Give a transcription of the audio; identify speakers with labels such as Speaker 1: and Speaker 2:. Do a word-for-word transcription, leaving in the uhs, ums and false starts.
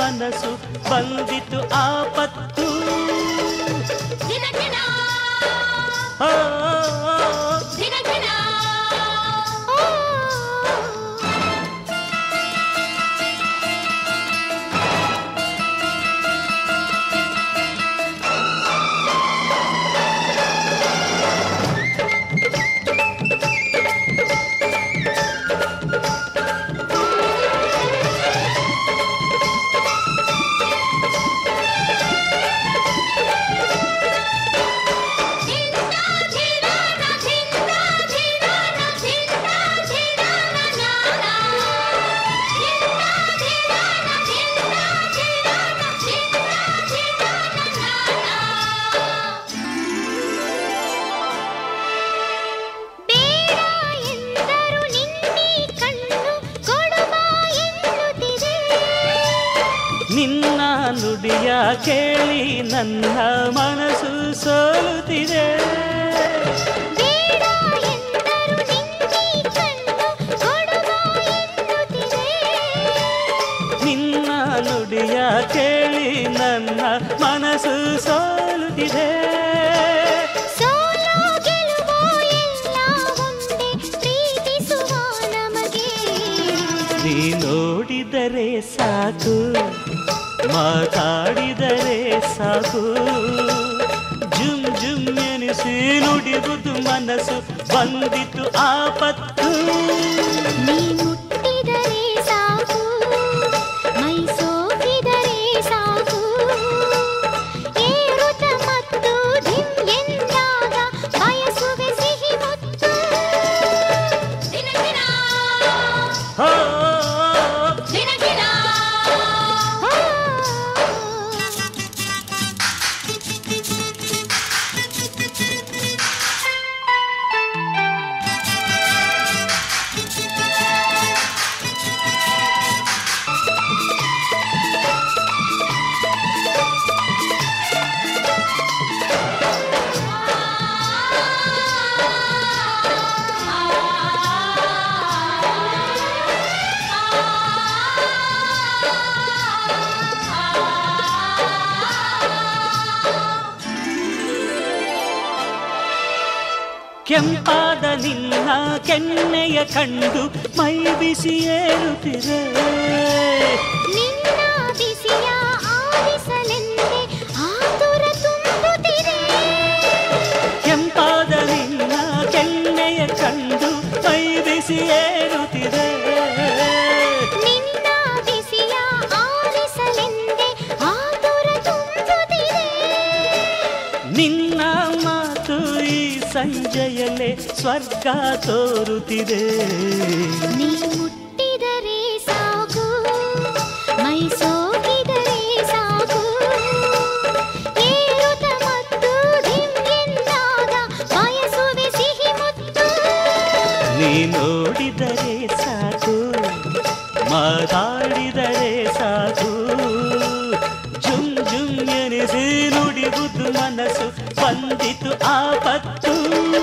Speaker 1: ಮನಸ್ಸು ಬಂದಿತು ಆಪತ್ತು. ಆ ನಿನ್ನ ನುಡಿಯ ಕೇಳಿ ನನ್ನ ಮನಸ್ಸು ಸೋಲುತ್ತಿದೆ. ನಿನ್ನ ನುಡಿಯ ಕೇಳಿ ನನ್ನ ಮನಸ್ಸು ಸೋಲುತ್ತಿದೆ. ನೀ ನೋಡಿದರೆ ಸಾಕು, ಮಾತಾಡಿದರೆ ಸಾಕು, ಜುಮ್ ಜುಮ್ ಎನಿಸಿ ನುಡಿವುದು ಮನಸ್ಸು ಬಂದಿತು ಆಪತ್ತು.
Speaker 2: ನೀ ಮುಟ್ಟಿದರೆ ಸಾಕು, ಮೈ ಸೋಕಿದರೆ ಸಾಕು, ಏರುತ್ತ ಮತ್ತು ಧಿಮ್ ಎಂದಾಗ ಬಯಸುವೆ ಸಿಹಿ ಮುತ್ತು. ದಿನ ದಿನ
Speaker 1: ಹೋ
Speaker 2: ದಿನ ದಿನ
Speaker 1: ಕೆಂಪಾದ ನಿನ್ನ ಕೆನ್ನೆಯ ಕಂಡು ಮೈ ಬಿಸಿ ಏರುತ್ತಿದೆ.
Speaker 2: ನಿನ್ನ ಬಿಸಿಯ ಆಲಿಸಲೆಂದೇ ಆತುರ ತುಂಬುತ್ತಿದೆ.
Speaker 1: ಕೆಂಪಾದ ನಿನ್ನ ಕೆನ್ನೆಯ ಕಂಡು ಮೈ ಬಿಸಿ ಏರುತ್ತಿದೆ.
Speaker 2: ನಿನ್ನ ಬಿಸಿಯ ಆಲಿಸಲೆಂದೇ ಆತುರ ತುಂಬುತ್ತಿದೆ.
Speaker 1: ನಿನ್ನ ಮಾತು ಈ ಸಂಜೆಯಲ್ಲೇ ಸ್ವರ್ಗ ತೋರುತ್ತಿದೆ.
Speaker 2: ನೀ ಮುಟ್ಟಿದರೆ ಸಾಕು, ಮೈ ಸೋಕಿದರೆ ಸಾಕು, ಏರುತ್ತ ಮತ್ತು ಧಿಮ್ ಎಂದಾಗ ಬಯಸುವೆ ಸಿಹಿ ಮುತ್ತು.
Speaker 1: ನೀ ನೋಡಿದರೆ ಸಾಕು, ಮಾತಾಡಿದರೆ ಸಾಕು, ಜುಮ್ ಜುಮ್ ಎನಿಸಿ ನುಡಿವುದು ಮನಸ್ಸು ಬಂದಿತು ಆಪತ್ತು.